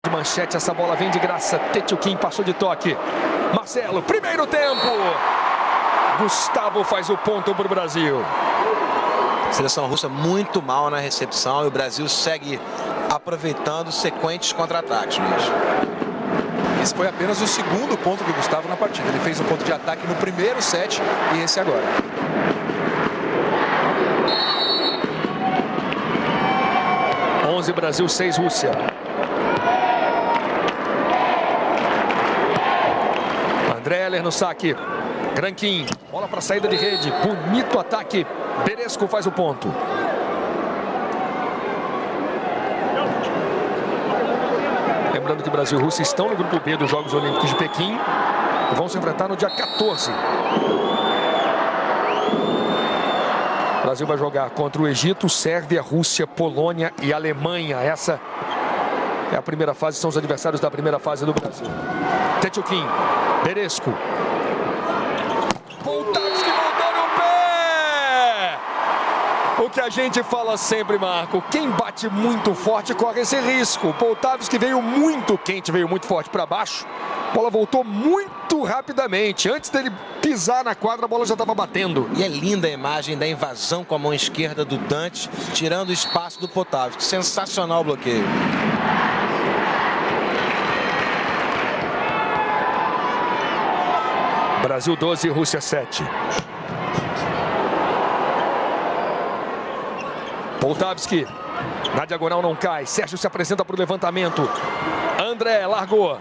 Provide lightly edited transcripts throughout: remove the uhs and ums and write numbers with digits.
De manchete, essa bola vem de graça. Tetchukin passou de toque. Marcelo, primeiro tempo. Gustavo faz o ponto para o Brasil. Seleção russa muito mal na recepção e o Brasil segue aproveitando sequentes contra-ataques. Esse foi apenas o segundo ponto do Gustavo na partida. Ele fez um ponto de ataque no primeiro set e esse agora. Brasil 6, Rússia. André Heller no saque. Granquin, bola para saída de rede. Bonito ataque. Beresco faz o ponto. Lembrando que Brasil e Rússia estão no grupo B dos Jogos Olímpicos de Pequim e vão se enfrentar no dia 14. O Brasil vai jogar contra o Egito, Sérvia, Rússia, Polônia e Alemanha. Essa é a primeira fase, são os adversários da primeira fase do Brasil. Tetchukin, Beresco. Poltavski voltou no pé! O que a gente fala sempre, Marco, quem bate muito forte corre esse risco. O Poltavski veio muito quente, veio muito forte para baixo. A bola voltou muito rapidamente. Antes dele pisar na quadra, a bola já estava batendo. E é linda a imagem da invasão com a mão esquerda do Dante, tirando o espaço do Poltavski. Sensacional o bloqueio. Brasil 12, Rússia 7. Poltavski. Na diagonal não cai. Sérgio se apresenta para o levantamento. André largou.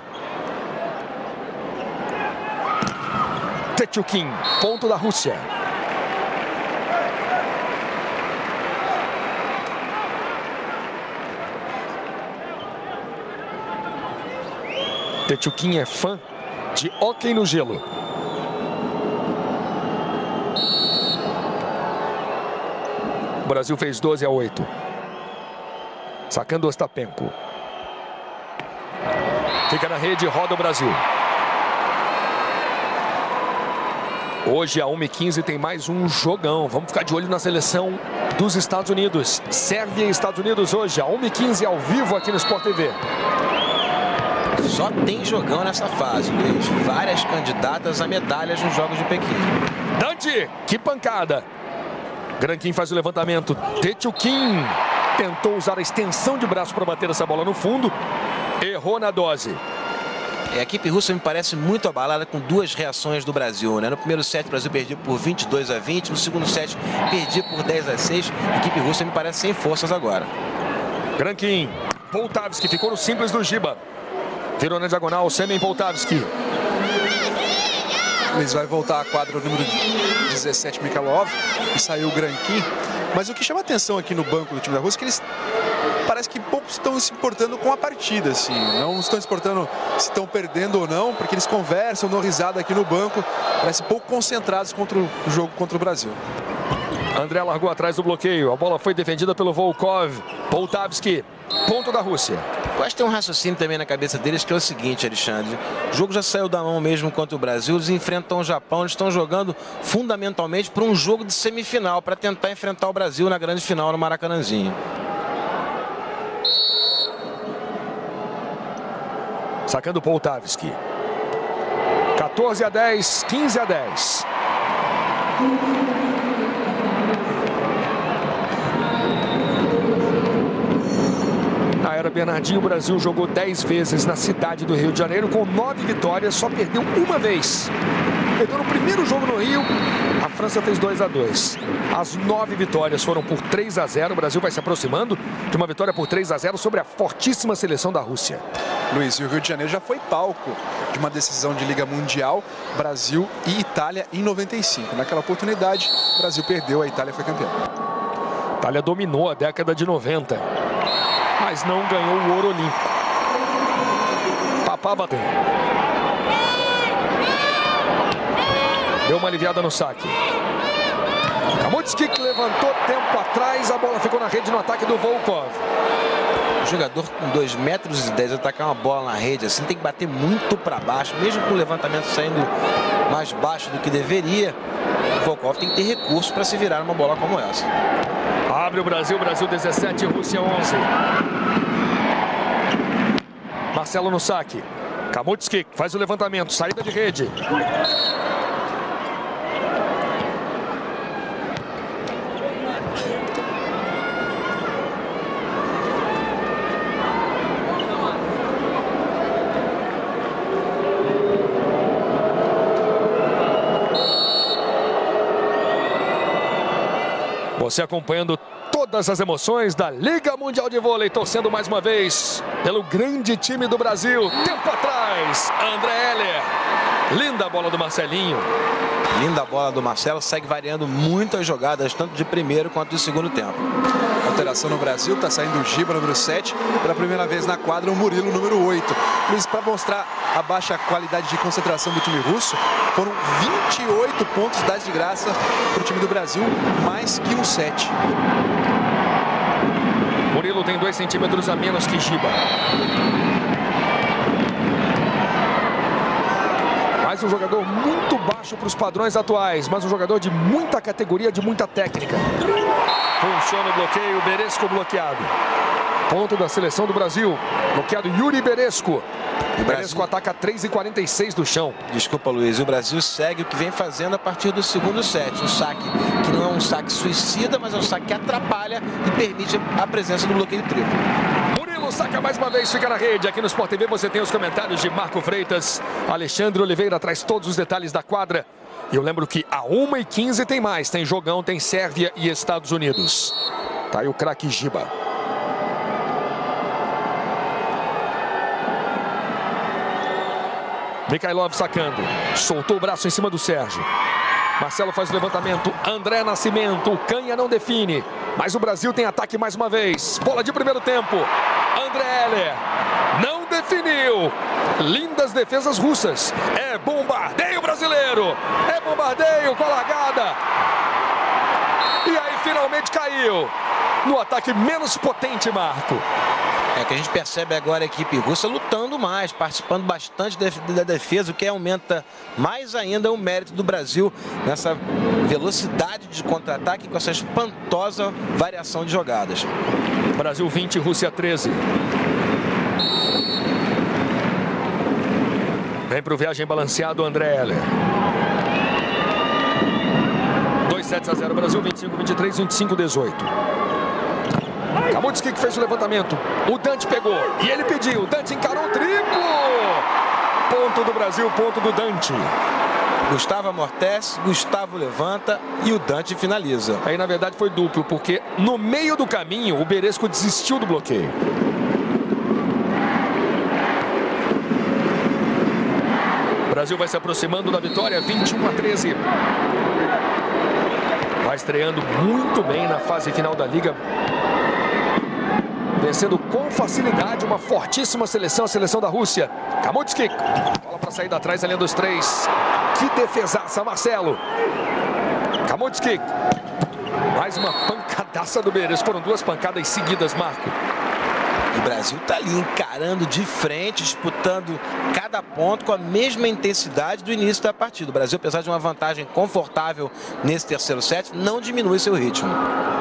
Tetchukin, ponto da Rússia. Tetchukin é fã de hóquei no gelo. O Brasil fez 12-8. Sacando Ostapenko. Fica na rede, roda o Brasil. Hoje, a 1h15, tem mais um jogão. Vamos ficar de olho na seleção dos Estados Unidos. Sérvia e Estados Unidos hoje, a 1h15, ao vivo aqui no Sport TV. Só tem jogão nessa fase, Luiz. Várias candidatas a medalhas nos Jogos de Pequim. Dante, que pancada. Granquin faz o levantamento. Tetchukin tentou usar a extensão de braço para bater essa bola no fundo. Errou na dose. A equipe russa me parece muito abalada com duas reações do Brasil, né? No primeiro set, o Brasil perdia por 22-20. No segundo set, perdia por 10-6. A equipe russa me parece sem forças agora. Granquin. Poltavski ficou no simples do Giba. Virou na diagonal, Semen Poltavski. Luiz vai voltar à quadra o número 17, Mikhailov, e saiu o Granquin. Mas o que chama atenção aqui no banco do time da Rússia é que eles parece que poucos estão se importando com a partida, assim. Não estão se importando se estão perdendo ou não, porque eles conversam, dão risada aqui no banco. Parece pouco concentrados contra o jogo contra o Brasil. André largou atrás do bloqueio. A bola foi defendida pelo Volkov. Poltavski, ponto da Rússia. Eu acho que tem um raciocínio também na cabeça deles, que é o seguinte, Alexandre. O jogo já saiu da mão mesmo contra o Brasil. Eles enfrentam o Japão. Eles estão jogando fundamentalmente para um jogo de semifinal, para tentar enfrentar o Brasil na grande final no Maracanãzinho. Sacando Poltavski. 14-10, 15-10. Na era Bernardinho, o Brasil jogou 10 vezes na cidade do Rio de Janeiro, com 9 vitórias, só perdeu uma vez. Perdeu no primeiro jogo no Rio, a França fez 2-2. As 9 vitórias foram por 3-0. O Brasil vai se aproximando de uma vitória por 3-0 sobre a fortíssima seleção da Rússia. Luiz, e o Rio de Janeiro já foi palco de uma decisão de Liga Mundial, Brasil e Itália em 95. Naquela oportunidade, o Brasil perdeu, a Itália foi campeã. A Itália dominou a década de 90, mas não ganhou o ouro olímpico. Papá bateu. Deu uma aliviada no saque. Kamutski que levantou tempo atrás, a bola ficou na rede no ataque do Volkov. O jogador com 2,10 metros atacar uma bola na rede assim tem que bater muito para baixo, mesmo com o levantamento saindo mais baixo do que deveria. O Volkov tem que ter recursos para se virar numa bola como essa. Abre o Brasil, Brasil 17, Rússia 11. Marcelo no saque. Kamutski faz o levantamento, saída de rede. Você acompanhando todas as emoções da Liga Mundial de Vôlei, torcendo mais uma vez pelo grande time do Brasil. Tempo atrás, André Heller. Linda bola do Marcelinho. Linda bola do Marcelo, segue variando muito as jogadas, tanto de primeiro quanto de segundo tempo. Alteração no Brasil, está saindo o Giba, número 7, pela primeira vez na quadra o Murilo, número 8. Luiz, para mostrar a baixa qualidade de concentração do time russo, foram 28 pontos dados de graça para o time do Brasil, mais que um 7. Murilo tem 2 centímetros a menos que Giba. Mais um jogador muito baixo para os padrões atuais, mas um jogador de muita categoria, de muita técnica. Funciona o bloqueio, Beresco bloqueado. Ponto da seleção do Brasil. Bloqueado Yuri Beresco. O Beresco ataca 3,46 do chão. Desculpa, Luiz. O Brasil segue o que vem fazendo a partir do segundo set. Um saque que não é um saque suicida, mas é um saque que atrapalha e permite a presença do bloqueio triplo. Murilo saca mais uma vez, fica na rede. Aqui no Sport TV você tem os comentários de Marco Freitas. Alexandre Oliveira traz todos os detalhes da quadra. E eu lembro que a 1h15 tem mais. Tem jogão, tem Sérvia e Estados Unidos. Tá aí o craque Giba. Mikhailov sacando. Soltou o braço em cima do Sérgio. Marcelo faz o levantamento. André Nascimento. O Canha não define. Mas o Brasil tem ataque mais uma vez. Bola de primeiro tempo. André Heller. Não definiu. Lindas defesas russas. É bombardeio brasileiro. É bombardeio com a largada. E aí finalmente caiu. No ataque menos potente, Marco. É que a gente percebe agora a equipe russa lutando mais, participando bastante da defesa, o que aumenta mais ainda o mérito do Brasil nessa velocidade de contra-ataque com essa espantosa variação de jogadas. Brasil 20, Rússia 13. Vem para o viagem balanceado, André Heller. 2-0, Brasil 25, 23, 25, 18. Kamutski que fez o levantamento. O Dante pegou e ele pediu. O Dante encarou o triplo. Ponto do Brasil, ponto do Dante. Gustavo amortece, Gustavo levanta e o Dante finaliza. Aí na verdade foi duplo, porque no meio do caminho o Beresco desistiu do bloqueio. O Brasil vai se aproximando da vitória, 21-13. Vai estreando muito bem na fase final da Liga. Vencendo com facilidade uma fortíssima seleção, a seleção da Rússia. Kamutski, bola para sair da trás, a linha dos 3. Que defesaça, Marcelo. Kamutski. Mais uma pancadaça do Beresco. Foram 2 pancadas seguidas, Marco. O Brasil está ali encarando de frente, disputando cada ponto com a mesma intensidade do início da partida. O Brasil, apesar de uma vantagem confortável nesse terceiro set, não diminui seu ritmo.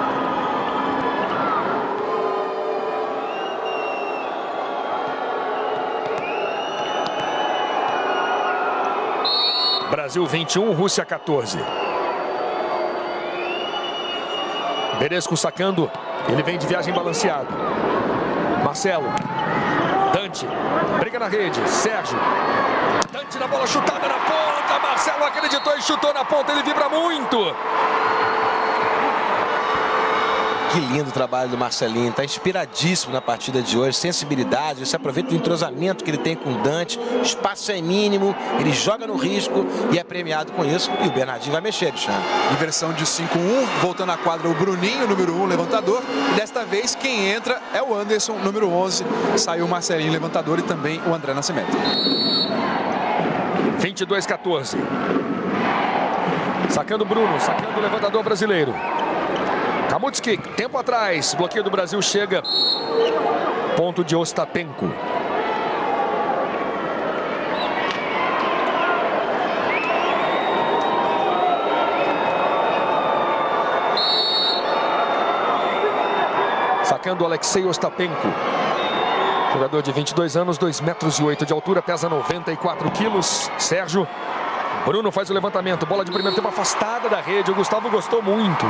Brasil 21, Rússia 14. Beresco sacando. Ele vem de viagem balanceado. Marcelo. Dante. Briga na rede. Sérgio. Dante na bola chutada na ponta. Marcelo acreditou e chutou na ponta. Ele vibra muito. Que lindo o trabalho do Marcelinho, está inspiradíssimo na partida de hoje, sensibilidade, se aproveita do entrosamento que ele tem com o Dante, o espaço é mínimo, ele joga no risco e é premiado com isso, e o Bernardinho vai mexer, Alexandre. Inversão de 5-1, voltando à quadra o Bruninho, número 1, levantador, e desta vez quem entra é o Anderson, número 11, saiu o Marcelinho, levantador, e também o André Nascimento. 22-14. Sacando o Bruno, sacando o levantador brasileiro. Kamutski, tempo atrás, bloqueio do Brasil chega. Ponto de Ostapenko. Sacando Alexei Ostapenko. Jogador de 22 anos, 2,08 metros de altura, pesa 94 quilos. Sérgio. Bruno faz o levantamento. Bola de primeiro tempo afastada da rede. O Gustavo gostou muito.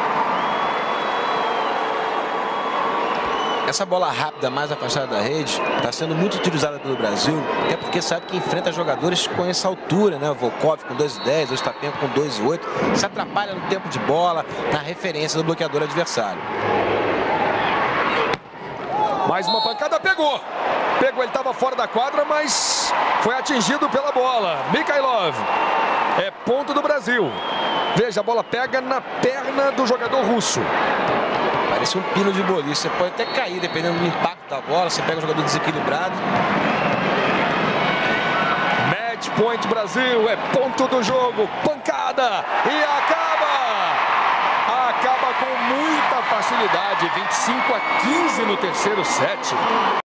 Essa bola rápida, mais afastada da rede, está sendo muito utilizada pelo Brasil, até porque sabe que enfrenta jogadores com essa altura, né? O Volkov com 2,10, o Ostapenko com 2,8. Se atrapalha no tempo de bola, na referência do bloqueador adversário. Mais uma pancada, pegou. Pegou, ele estava fora da quadra, mas foi atingido pela bola. Mikhailov. É ponto do Brasil. Veja, a bola pega na perna do jogador russo. Parece um pino de boliche. Você pode até cair, dependendo do impacto da bola. Você pega um jogador desequilibrado. Match point Brasil. É ponto do jogo. Pancada. E acaba. Acaba com muita facilidade. 25-15 no terceiro set.